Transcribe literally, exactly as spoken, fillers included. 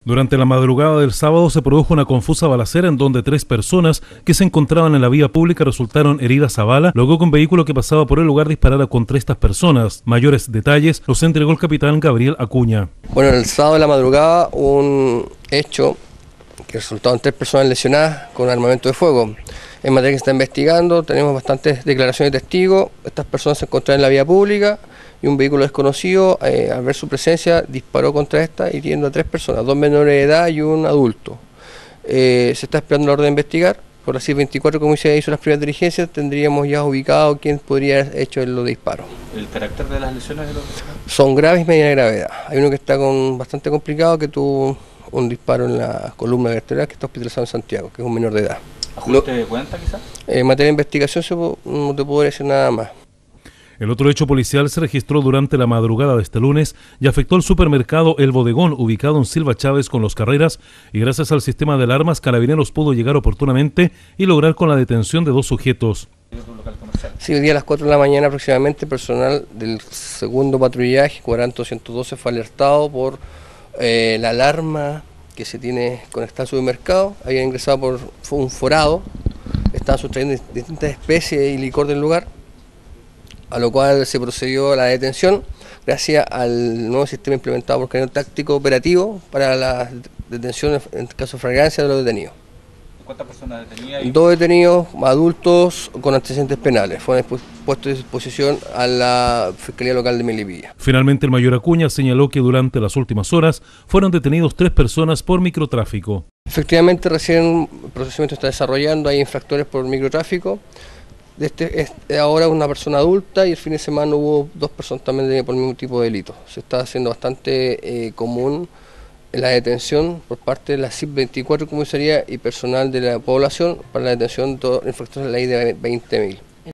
Durante la madrugada del sábado se produjo una confusa balacera en donde tres personas que se encontraban en la vía pública resultaron heridas a bala, luego que un vehículo que pasaba por el lugar disparara contra estas personas. Mayores detalles los entregó el capitán Gabriel Acuña. Bueno, el sábado de la madrugada un hecho que resultaron tres personas lesionadas con armamento de fuego. En materia que se está investigando, tenemos bastantes declaraciones de testigos. Estas personas se encontraban en la vía pública y un vehículo desconocido, eh, al ver su presencia, disparó contra esta, hiriendo a tres personas, dos menores de edad y un adulto. Eh, se está esperando la orden de investigar. Por así veinticuatro, como se hizo las primeras diligencias, tendríamos ya ubicado quién podría haber hecho los disparos. ¿El carácter de las lesiones de los disparos? Son graves y mediana gravedad. Hay uno que está con bastante complicado, que tuvo un disparo en la columna vertebral, que está hospitalizado en Santiago, que es un menor de edad. ¿Ajuste de cuenta quizás? En materia de investigación se, no te puedo decir nada más. El otro hecho policial se registró durante la madrugada de este lunes y afectó al supermercado El Bodegón, ubicado en Silva Chávez con Los Carreras, y gracias al sistema de alarmas, Carabineros pudo llegar oportunamente y lograr con la detención de dos sujetos. Sí, hoy día a las cuatro de la mañana aproximadamente, personal del segundo patrullaje, cuarenta doscientos doce, fue alertado por eh, la alarma que se tiene conectada al supermercado. Había ingresado por fue un forado, estaban sustrayendo distintas especies y licor del lugar, a lo cual se procedió a la detención gracias al nuevo sistema implementado por Canal Táctico Operativo para la detención en caso de flagrancia de los detenidos. ¿Cuántas personas detenidas? Dos detenidos adultos con antecedentes penales fueron puestos a disposición a la Fiscalía Local de Melipilla. Finalmente, el mayor Acuña señaló que durante las últimas horas fueron detenidos tres personas por microtráfico. Efectivamente, recién el procedimiento está desarrollando, hay infractores por microtráfico. Este es ahora una persona adulta y el fin de semana hubo dos personas también por el mismo tipo de delito. Se está haciendo bastante eh, común la detención por parte de la C I P veinticuatro comisaría y personal de la población para la detención de infractores de la ley de veinte mil.